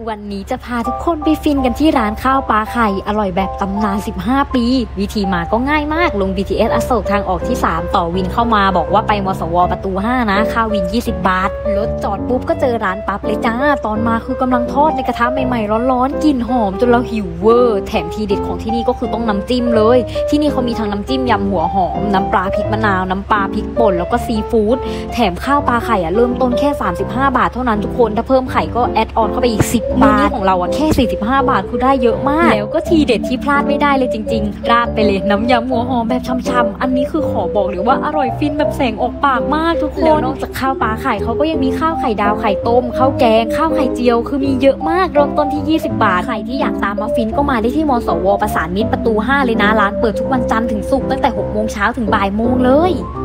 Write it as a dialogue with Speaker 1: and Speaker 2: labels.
Speaker 1: วันนี้จะพาทุกคนไปฟินกันที่ร้านข้าวปลาไข่อร่อยแบบตำนาน15 ปีวิธีมาก็ง่ายมากลง BTS อโศกทางออกที่3ต่อวินเข้ามาบอกว่าไปมสวประตู5นะค่าวิน20 บาทรถจอดปุ๊บก็เจอร้านปั๊บเลยจ้าตอนมาคือกำลังทอดในกระทะใหม่ๆร้อนๆกลิ่นหอมจนเราหิวเวอร์แถมทีเด็ดของที่นี่ก็คือต้องน้ำจิ้มเลยที่นี่เขามีทั้งน้ำจิ้มยำหัวหอมน้ำปลาพริกมะนาวน้ำปลาพริกป่นแล้วก็ซีฟู้ดแถมข้าวปลาไข่เริ่มต้นแค่35 บาทเท่านั้นทุกคนถ้าเพิ่มไข่ก็แอดออนเข้าไปอีก10 บาทของเราแค่45 บาทคือได้เยอะมากแล้วก็ทีเด็ดที่พลาดไม่ได้เลยจริงๆราดไปเลยน้ำยำหัวหอมแบบช่ำๆอันนี้คือขอบอกเลยว่าอร่อยฟินแบบแสงออกปากมากทุกคนแล้วนอกจากข้าวปลาไข่เขาก็ยังมีข้าวไข่ดาวไข่ต้มข้าวแกงข้าวไข่เจียวคือมีเยอะมากเริ่มต้นที่20 บาทใครที่อยากตามมาฟินก็มาได้ที่มสวประสานมิตรประตู5เลยนะร้านเปิดทุกวันจันทร์ถึงศุกร์ตั้งแต่6 โมงเช้าถึงบ่ายโมงเลย